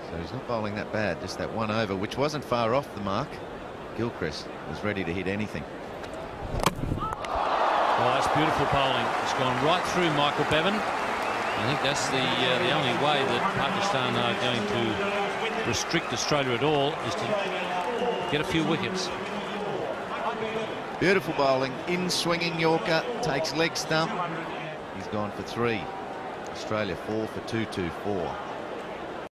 So he's not bowling that bad, just that one over, which wasn't far off the mark. Gilchrist was ready to hit anything. Oh, that's beautiful bowling. It's gone right through Michael Bevan. I think that's the only way that Pakistan are going to restrict Australia at all, is to get a few wickets. Beautiful bowling, in swinging Yorker, takes leg stump. He's gone for 3. Australia 4 for 224.